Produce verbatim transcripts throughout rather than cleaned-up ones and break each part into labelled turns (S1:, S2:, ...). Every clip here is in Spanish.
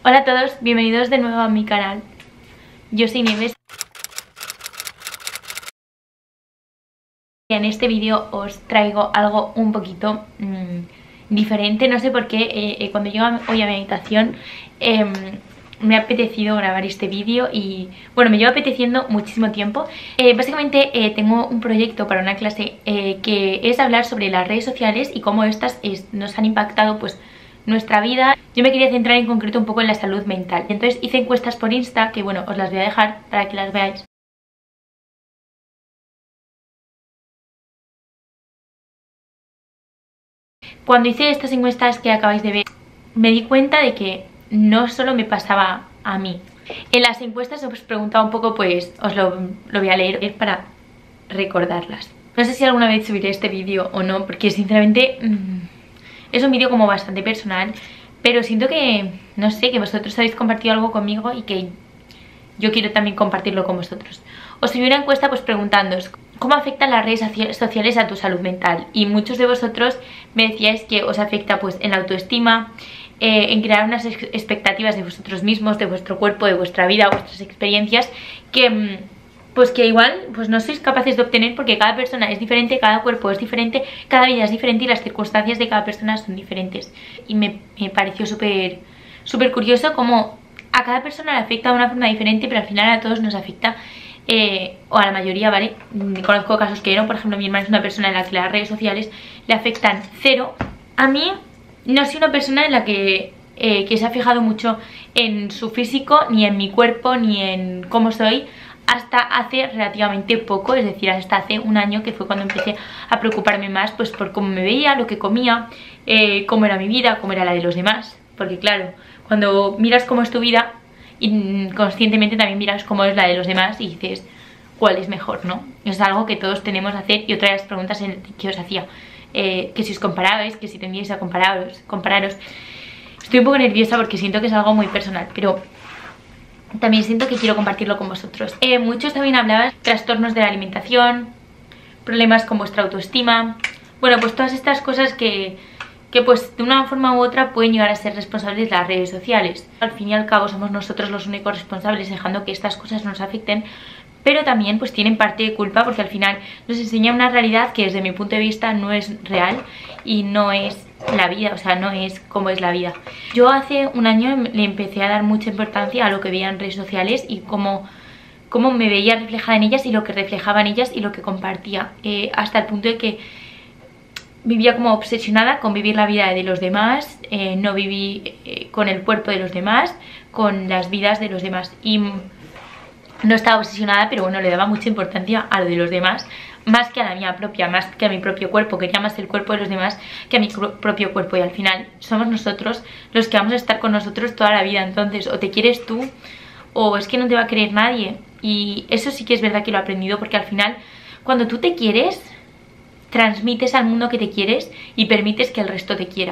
S1: Hola a todos, bienvenidos de nuevo a mi canal. Yo soy Nieves. En este vídeo os traigo algo un poquito mmm, diferente. No sé por qué, eh, eh, cuando llego hoy a mi habitación eh, me ha apetecido grabar este vídeo y bueno, me lleva apeteciendo muchísimo tiempo. eh, Básicamente eh, tengo un proyecto para una clase eh, que es hablar sobre las redes sociales y cómo estas es, nos han impactado pues nuestra vida. Yo me quería centrar en concreto un poco en la salud mental. Entonces hice encuestas por Insta, que bueno, os las voy a dejar para que las veáis. Cuando hice estas encuestas que acabáis de ver, me di cuenta de que no solo me pasaba a mí. En las encuestas os preguntaba un poco, pues os lo, lo voy a leer para recordarlas. No sé si alguna vez subiré este vídeo o no, porque sinceramente mmm, es un vídeo como bastante personal, pero siento que, no sé, que vosotros habéis compartido algo conmigo y que yo quiero también compartirlo con vosotros. Os subí una encuesta pues preguntándoos cómo afectan las redes sociales a tu salud mental, y muchos de vosotros me decíais que os afecta pues en la autoestima, eh, en crear unas expectativas de vosotros mismos, de vuestro cuerpo, de vuestra vida, vuestras experiencias, que pues que igual pues no sois capaces de obtener, porque cada persona es diferente, cada cuerpo es diferente, cada vida es diferente y las circunstancias de cada persona son diferentes. Y me, me pareció súper súper curioso cómo a cada persona le afecta de una forma diferente, pero al final a todos nos afecta, eh, o a la mayoría, ¿vale? Conozco casos que no, por ejemplo mi hermana es una persona en la que las redes sociales le afectan cero. A mí no soy una persona en la que, eh, que se ha fijado mucho en su físico, ni en mi cuerpo, ni en cómo soy, hasta hace relativamente poco, es decir, hasta hace un año, que fue cuando empecé a preocuparme más pues por cómo me veía, lo que comía, eh, cómo era mi vida, cómo era la de los demás. Porque claro, cuando miras cómo es tu vida, inconscientemente también miras cómo es la de los demás y dices cuál es mejor, ¿no? Es algo que todos tenemos que hacer. Y otra de las preguntas que os hacía, eh, que si os comparabais, que si tendríais a compararos, compararos. Estoy un poco nerviosa porque siento que es algo muy personal, pero también siento que quiero compartirlo con vosotros. eh, Muchos también hablaban de trastornos de la alimentación, problemas con vuestra autoestima. Bueno, pues todas estas cosas que que pues de una forma u otra pueden llegar a ser responsables de las redes sociales. Al fin y al cabo somos nosotros los únicos responsables, dejando que estas cosas nos afecten, pero también pues tienen parte de culpa, porque al final nos enseña una realidad que desde mi punto de vista no es real y no es la vida, o sea, no es como es la vida. Yo hace un año le empecé a dar mucha importancia a lo que veía en redes sociales y cómo, cómo me veía reflejada en ellas y lo que reflejaban ellas y lo que compartía, eh, hasta el punto de que vivía como obsesionada con vivir la vida de los demás, eh, no viví eh, con el cuerpo de los demás, con las vidas de los demás. Y no estaba obsesionada, pero bueno, le daba mucha importancia a lo de los demás, más que a la mía propia, más que a mi propio cuerpo. Quería más el cuerpo de los demás que a mi propio cuerpo. Y al final somos nosotros los que vamos a estar con nosotros toda la vida. Entonces o te quieres tú o es que no te va a querer nadie. Y eso sí que es verdad que lo he aprendido, porque al final cuando tú te quieres, transmites al mundo que te quieres y permites que el resto te quiera.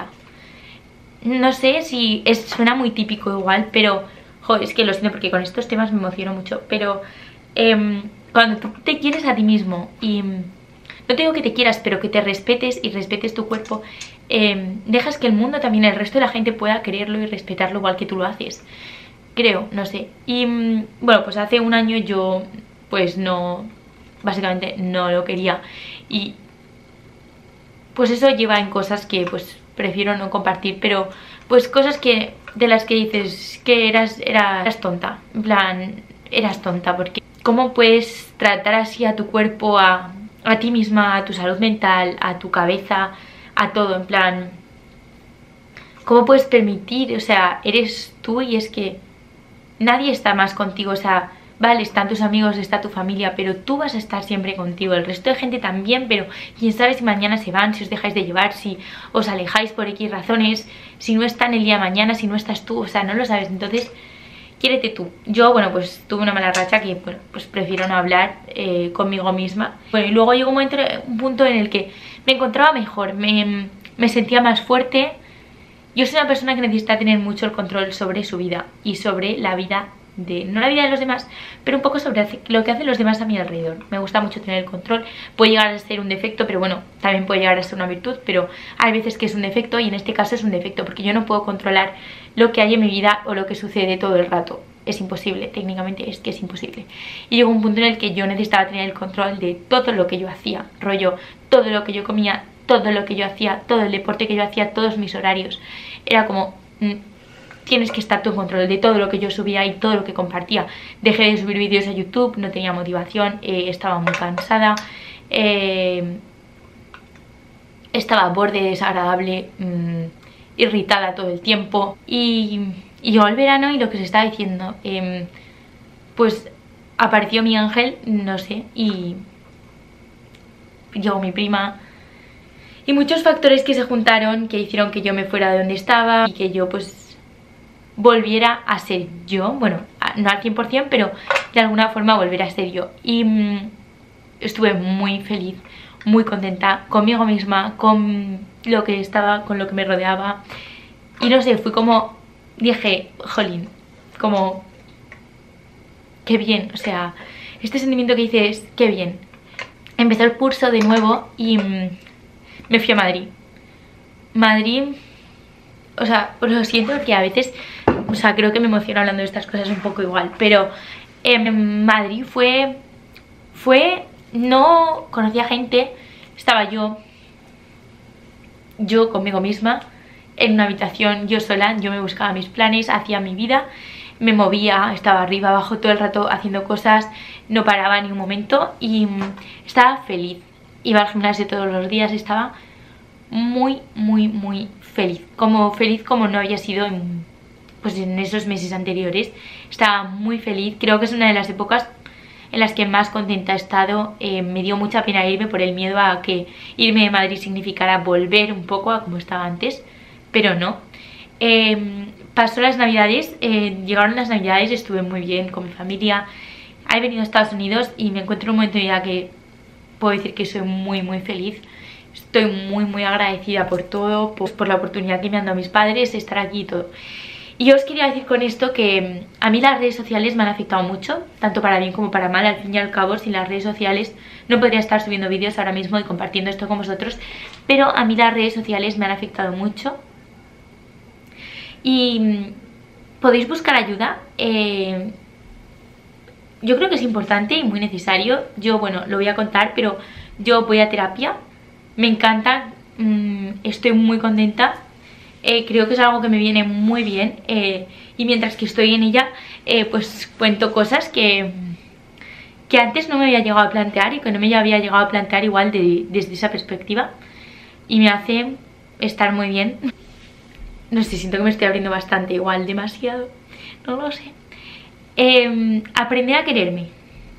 S1: No sé si es, suena muy típico igual, pero joder, es que lo siento porque con estos temas me emociono mucho. Pero eh, cuando tú te quieres a ti mismo, y no te digo que te quieras, pero que te respetes y respetes tu cuerpo, eh, dejas que el mundo, también el resto de la gente, pueda quererlo y respetarlo igual que tú lo haces. Creo, no sé. Y bueno, pues hace un año yo pues no, básicamente no lo quería. Y pues eso lleva en cosas que pues prefiero no compartir, pero pues cosas que de las que dices que eras, eras, eras tonta, en plan, eras tonta, porque ¿cómo puedes tratar así a tu cuerpo, a, a ti misma, a tu salud mental, a tu cabeza, a todo? En plan, ¿cómo puedes permitir? O sea, eres tú y es que nadie está más contigo, o sea, vale, están tus amigos, está tu familia, pero tú vas a estar siempre contigo. El resto de gente también, pero quién sabe si mañana se van, si os dejáis de llevar, si os alejáis por X razones, si no están el día de mañana, si no estás tú, o sea, no lo sabes. Entonces, quiérete tú. Yo, bueno, pues tuve una mala racha que, bueno, pues prefiero no hablar eh, conmigo misma. Bueno, y luego llegó un momento, un punto en el que me encontraba mejor, me, me sentía más fuerte. Yo soy una persona que necesita tener mucho el control sobre su vida y sobre la vida de, no la vida de los demás, pero un poco sobre lo que hacen los demás a mi alrededor. Me gusta mucho tener el control. Puede llegar a ser un defecto, pero bueno, también puede llegar a ser una virtud, pero hay veces que es un defecto y en este caso es un defecto porque yo no puedo controlar lo que hay en mi vida o lo que sucede todo el rato. Es imposible, técnicamente es que es imposible. Y llegó un punto en el que yo necesitaba tener el control de todo lo que yo hacía, rollo, todo lo que yo comía, todo lo que yo hacía, todo el deporte que yo hacía, todos mis horarios. Era como, mm, tienes que estar tú en control de todo lo que yo subía y todo lo que compartía. Dejé de subir vídeos a YouTube, no tenía motivación, eh, estaba muy cansada, eh, estaba a borde desagradable, mmm, irritada todo el tiempo. Y, y llegó el verano y lo que os estaba diciendo, eh, pues apareció mi ángel, no sé, y llegó mi prima. Y muchos factores que se juntaron que hicieron que yo me fuera de donde estaba y que yo pues volviera a ser yo. Bueno, no al cien por cien, pero de alguna forma volver a ser yo. Y mmm, estuve muy feliz, muy contenta conmigo misma, con lo que estaba, con lo que me rodeaba. Y no sé, fui como, dije, jolín, como, qué bien, o sea, este sentimiento que hice es, qué bien. Empezó el curso de nuevo y mmm, me fui a Madrid. Madrid, o sea, pues lo siento que a veces, o sea, creo que me emociono hablando de estas cosas un poco igual, pero en eh, Madrid fue, fue, no conocía gente, estaba yo, yo conmigo misma, en una habitación, yo sola, yo me buscaba mis planes, hacía mi vida, me movía, estaba arriba, abajo todo el rato haciendo cosas, no paraba ni un momento y mmm, estaba feliz. Iba al gimnasio todos los días, estaba muy, muy, muy feliz. Como feliz como no había sido en, pues en esos meses anteriores. Estaba muy feliz. Creo que es una de las épocas en las que más contenta he estado. Eh, me dio mucha pena irme por el miedo a que irme de Madrid significara volver un poco a como estaba antes. Pero no. Eh, pasó las navidades, eh, llegaron las navidades, estuve muy bien con mi familia. He venido a Estados Unidos y me encuentro en un momento de vida que puedo decir que soy muy muy feliz. Estoy muy muy agradecida por todo, por, por la oportunidad que me han dado mis padres, estar aquí y todo. Y yo os quería decir con esto que a mí las redes sociales me han afectado mucho, tanto para bien como para mal. Al fin y al cabo, sin las redes sociales no podría estar subiendo vídeos ahora mismo y compartiendo esto con vosotros, pero a mí las redes sociales me han afectado mucho. Y podéis buscar ayuda. eh, Yo creo que es importante y muy necesario. Yo, bueno, lo voy a contar, pero yo voy a terapia. Me encanta, mmm, estoy muy contenta. Eh, creo que es algo que me viene muy bien. Eh, y mientras que estoy en ella, eh, pues cuento cosas que, que antes no me había llegado a plantear y que no me había llegado a plantear igual de, desde esa perspectiva. Y me hace estar muy bien. No sé, siento que me estoy abriendo bastante, igual demasiado. No lo sé. Eh, aprender a quererme.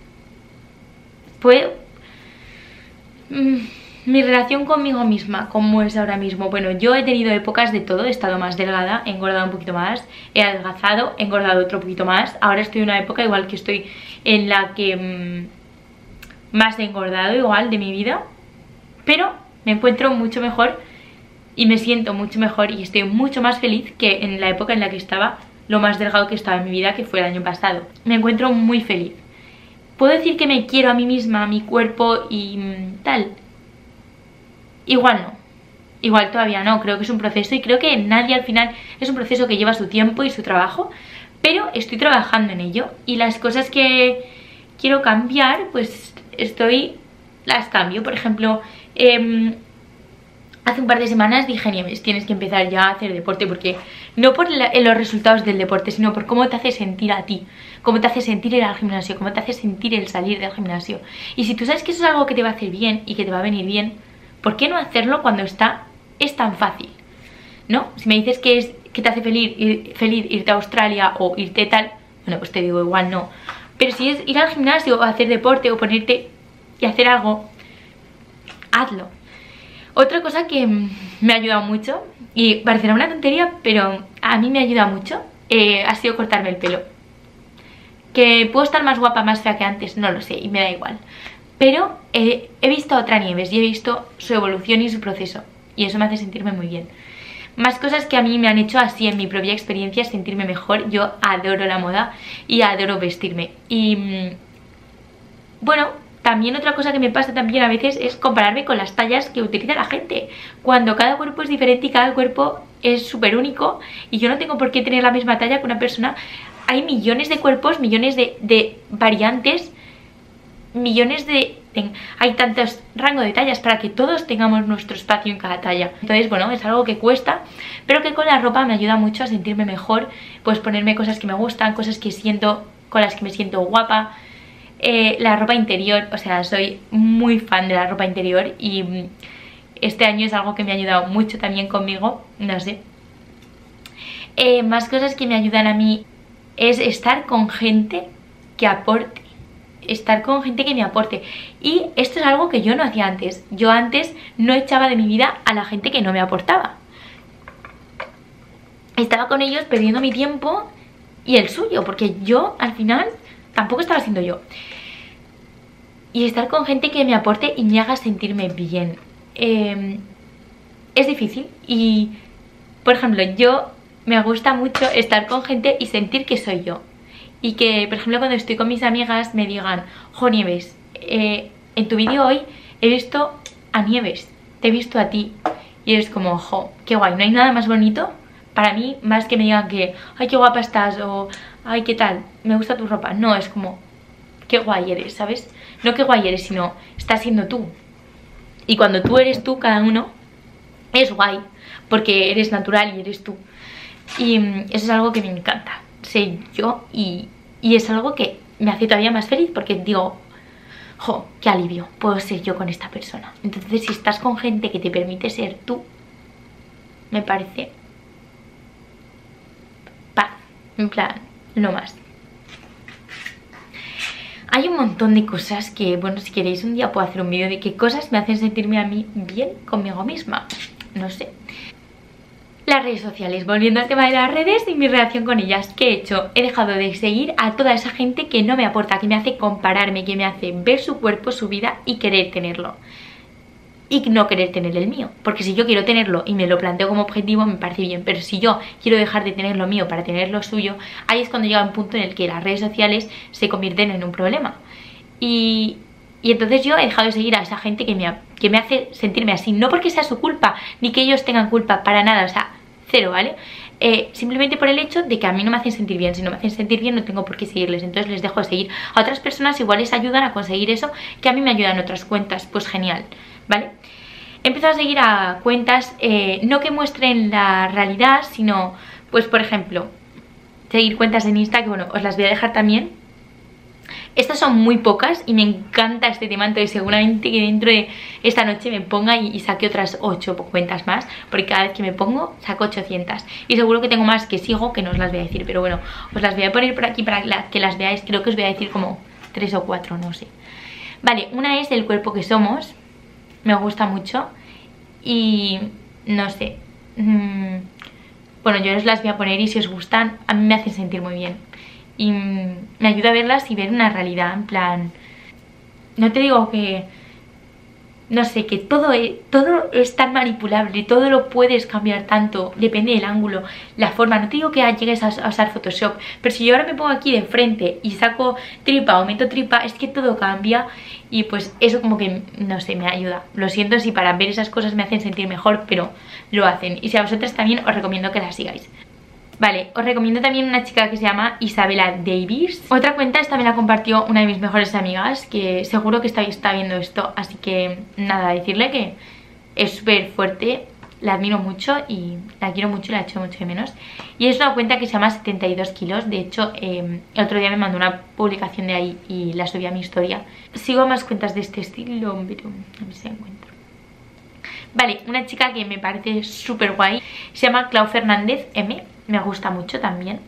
S1: Pues mm, mi relación conmigo misma, ¿cómo es ahora mismo? Bueno, yo he tenido épocas de todo. He estado más delgada, he engordado un poquito más, he adelgazado, he engordado otro poquito más. Ahora estoy en una época igual que estoy en la que mmm, más he engordado igual de mi vida, pero me encuentro mucho mejor y me siento mucho mejor y estoy mucho más feliz que en la época en la que estaba lo más delgado que estaba en mi vida, que fue el año pasado. Me encuentro muy feliz. ¿Puedo decir que me quiero a mí misma, a mi cuerpo y mmm, tal? Igual no. Igual todavía no. Creo que es un proceso y creo que nadie al final... Es un proceso que lleva su tiempo y su trabajo, pero estoy trabajando en ello. Y las cosas que quiero cambiar, pues estoy... las cambio. Por ejemplo... Eh, hace un par de semanas dije, Nieves, tienes que empezar ya a hacer deporte, porque no por la, los resultados del deporte, sino por cómo te hace sentir a ti, cómo te hace sentir ir al gimnasio, cómo te hace sentir el salir del gimnasio. Y si tú sabes que eso es algo que te va a hacer bien y que te va a venir bien, ¿por qué no hacerlo cuando está es tan fácil? ¿No? Si me dices que, es, que te hace feliz, ir, feliz irte a Australia o irte tal, bueno, pues te digo igual no. Pero si es ir al gimnasio o hacer deporte o ponerte y hacer algo, hazlo. Otra cosa que me ha ayudado mucho, y parecerá una tontería, pero a mí me ayuda mucho, eh, ha sido cortarme el pelo. Que puedo estar más guapa, más fea que antes, no lo sé, y me da igual. Pero eh, he visto a otra Nieves y he visto su evolución y su proceso, y eso me hace sentirme muy bien. Más cosas que a mí me han hecho así en mi propia experiencia sentirme mejor. Yo adoro la moda y adoro vestirme. Y bueno, también otra cosa que me pasa también a veces es compararme con las tallas que utiliza la gente. Cuando cada cuerpo es diferente y cada cuerpo es súper único y yo no tengo por qué tener la misma talla que una persona. Hay millones de cuerpos, millones de, de variantes, millones de... Hay tantos rangos de tallas para que todos tengamos nuestro espacio en cada talla. Entonces, bueno, es algo que cuesta, pero que con la ropa me ayuda mucho a sentirme mejor. Pues ponerme cosas que me gustan, cosas que siento, con las que me siento guapa. Eh, la ropa interior, o sea, soy muy fan de la ropa interior y este año es algo que me ha ayudado mucho también conmigo, no sé. Eh, más cosas que me ayudan a mí es estar con gente que aporte, estar con gente que me aporte. Y esto es algo que yo no hacía antes. Yo antes no echaba de mi vida a la gente que no me aportaba. Estaba con ellos perdiendo mi tiempo y el suyo, porque yo al final tampoco estaba siendo yo. Y estar con gente que me aporte y me haga sentirme bien. Eh, es difícil y, por ejemplo, yo me gusta mucho estar con gente y sentir que soy yo. Y que, por ejemplo, cuando estoy con mis amigas me digan: jo, Nieves, eh, en tu vídeo hoy he visto a Nieves, te he visto a ti. Y es como, jo, qué guay, no hay nada más bonito para mí más que me digan que, ay, qué guapa estás, o ay, qué tal, me gusta tu ropa. No, es como, qué guay eres, ¿sabes? No qué guay eres, sino estás siendo tú. Y cuando tú eres tú, cada uno, es guay, porque eres natural y eres tú. Y mm, eso es algo que me encanta, ser yo, y, y es algo que me hace todavía más feliz, porque digo, jo, qué alivio, puedo ser yo con esta persona. Entonces, si estás con gente que te permite ser tú, me parece paz, en plan, no más. Hay un montón de cosas que, bueno, si queréis un día puedo hacer un vídeo de qué cosas me hacen sentirme a mí bien conmigo misma. No sé. Las redes sociales, volviendo al tema de las redes y mi relación con ellas. ¿Qué he hecho? He dejado de seguir a toda esa gente que no me aporta, que me hace compararme, que me hace ver su cuerpo, su vida y querer tenerlo. Y no querer tener el mío. Porque si yo quiero tenerlo y me lo planteo como objetivo, me parece bien. Pero si yo quiero dejar de tener lo mío para tener lo suyo, ahí es cuando llega un punto en el que las redes sociales se convierten en un problema. Y, y entonces yo he dejado de seguir a esa gente que me, que me hace sentirme así. No porque sea su culpa, ni que ellos tengan culpa, para nada. O sea, cero, ¿vale? Eh, simplemente por el hecho de que a mí no me hacen sentir bien. Si no me hacen sentir bien, no tengo por qué seguirles. Entonces les dejo de seguir. A otras personas igual les ayudan a conseguir eso que a mí me ayudan otras cuentas. Pues genial, ¿vale? He empezado a seguir a cuentas eh, no que muestren la realidad, sino, pues por ejemplo, seguir cuentas en Insta, que bueno, os las voy a dejar también. Estas son muy pocas y me encanta este tema, entonces seguramente que dentro de esta noche me ponga y, y saque otras ocho cuentas más, porque cada vez que me pongo saco ochocientas. Y seguro que tengo más que sigo que no os las voy a decir, pero bueno, os las voy a poner por aquí para que, la, que las veáis. Creo que os voy a decir como tres o cuatro, no sé. Vale, una es El cuerpo que somos. Me gusta mucho y no sé, mmm, bueno, yo os las voy a poner y si os gustan, a mí me hacen sentir muy bien y mmm, me ayuda a verlas y ver una realidad, en plan, no te digo que, no sé, que todo es, todo es tan manipulable, todo lo puedes cambiar tanto, depende del ángulo, la forma. No te digo que llegues a, a usar Photoshop, pero si yo ahora me pongo aquí de frente y saco tripa, aumento tripa, es que todo cambia y pues eso como que, no sé, me ayuda. Lo siento si para ver esas cosas me hacen sentir mejor, pero lo hacen. Y si a vosotras también, os recomiendo que las sigáis. Vale, os recomiendo también una chica que se llama Isabela Davis. Otra cuenta, esta me la compartió una de mis mejores amigas, que seguro que está, está viendo esto, así que nada, decirle que es súper fuerte, la admiro mucho y la quiero mucho y la echo mucho de menos. Y es una cuenta que se llama setenta y dos kilos, de hecho eh, el otro día me mandó una publicación de ahí y la subí a mi historia. Sigo a más cuentas de este estilo, pero a ver si encuentro. Vale, una chica que me parece súper guay, se llama Clau Fernández M, me gusta mucho también.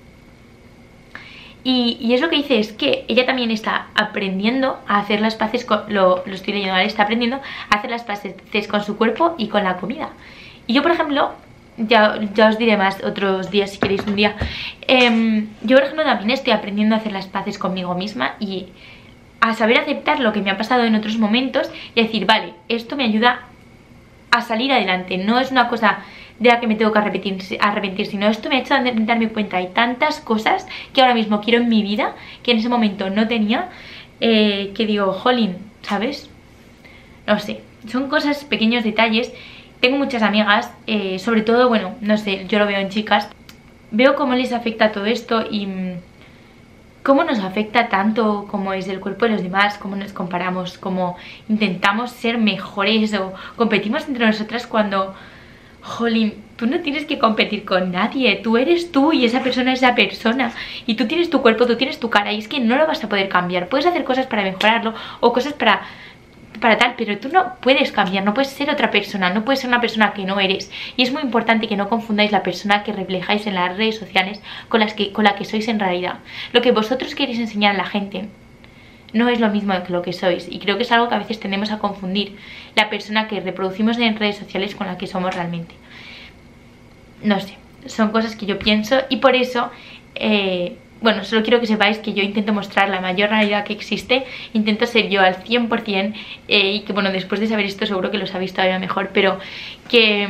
S1: Y, y es lo que dice, es que ella también está aprendiendo a hacer las paces con, lo, lo estoy leyendo, ¿vale? Está aprendiendo a hacer las paces con su cuerpo y con la comida. Y yo, por ejemplo, ya, ya os diré más otros días si queréis un día, eh, yo, por ejemplo, también estoy aprendiendo a hacer las paces conmigo misma y a saber aceptar lo que me ha pasado en otros momentos y decir, vale, esto me ayuda a salir adelante, no es una cosa de la que me tengo que arrepentir, arrepentir sino esto me ha hecho darme cuenta. Hay tantas cosas que ahora mismo quiero en mi vida que en ese momento no tenía, eh, que digo, jolín, ¿sabes? No sé, son cosas, pequeños detalles. Tengo muchas amigas, eh, sobre todo, bueno, no sé, yo lo veo en chicas, veo cómo les afecta todo esto y cómo nos afecta tanto como es el cuerpo de los demás, cómo nos comparamos, cómo intentamos ser mejores o competimos entre nosotras cuando, jolín, tú no tienes que competir con nadie, tú eres tú y esa persona es esa persona y tú tienes tu cuerpo, tú tienes tu cara y es que no lo vas a poder cambiar. Puedes hacer cosas para mejorarlo o cosas para... para tal, pero tú no puedes cambiar, no puedes ser otra persona, no puedes ser una persona que no eres. Y es muy importante que no confundáis la persona que reflejáis en las redes sociales con, las que, con la que sois en realidad. Lo que vosotros queréis enseñar a la gente no es lo mismo que lo que sois, y creo que es algo que a veces tendemos a confundir la persona que reproducimos en redes sociales con la que somos realmente. No sé, son cosas que yo pienso y por eso... Eh, bueno, solo quiero que sepáis que yo intento mostrar la mayor realidad que existe, intento ser yo al cien por cien, eh, y que bueno, después de saber esto seguro que lo sabéis todavía mejor, pero que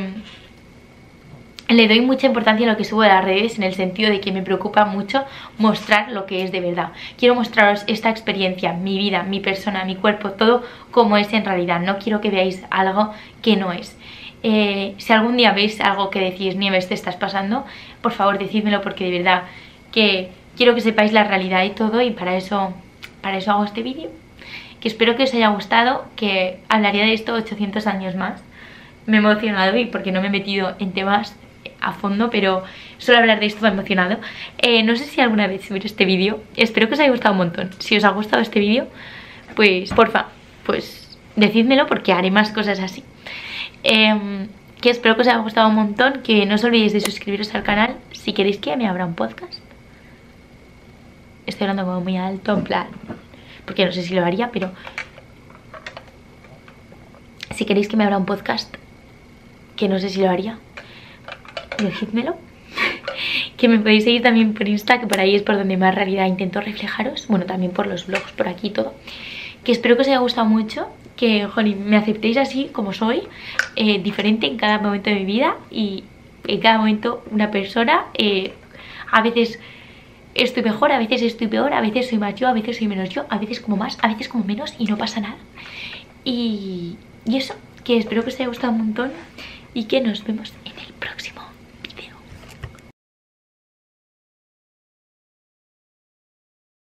S1: le doy mucha importancia a lo que subo de las redes en el sentido de que me preocupa mucho mostrar lo que es de verdad. Quiero mostraros esta experiencia, mi vida, mi persona, mi cuerpo, todo como es en realidad, no quiero que veáis algo que no es. Eh, si algún día veis algo que decís, Nieves, te estás pasando, por favor decídmelo porque de verdad que... quiero que sepáis la realidad y todo y para eso, para eso hago este vídeo. Que espero que os haya gustado, que hablaría de esto ochocientos años más. Me he emocionado y porque no me he metido en temas a fondo, pero solo hablar de esto me ha emocionado. Eh, no sé si alguna vez subiré este vídeo, espero que os haya gustado un montón. Si os ha gustado este vídeo, pues porfa, pues decídmelo porque haré más cosas así. Eh, que espero que os haya gustado un montón, que no os olvidéis de suscribiros al canal si queréis que me abra un podcast. Estoy hablando como muy alto, en plan, porque no sé si lo haría, pero si queréis que me abra un podcast, que no sé si lo haría, decídmelo. Que me podéis seguir también por Insta, que por ahí es por donde más realidad intento reflejaros. Bueno, también por los vlogs, por aquí y todo. Que espero que os haya gustado mucho, que jolín, me aceptéis así como soy, eh, diferente en cada momento de mi vida y en cada momento una persona, eh, a veces... estoy mejor, a veces estoy peor, a veces soy más yo, a veces soy menos yo, a veces como más, a veces como menos y no pasa nada. Y, y eso, que espero que os haya gustado un montón y que nos vemos